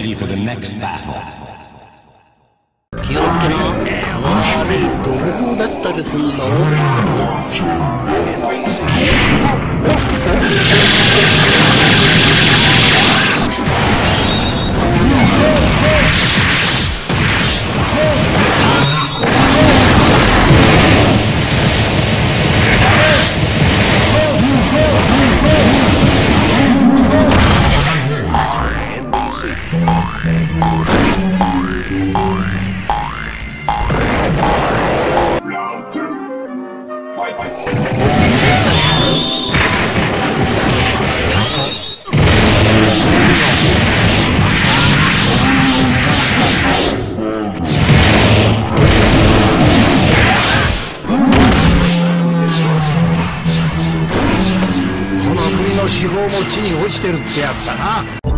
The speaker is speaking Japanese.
ready for the next battle. 気をつけな。あれ泥棒だったりすんの？この国の司法も地に落ちてるってやつだな。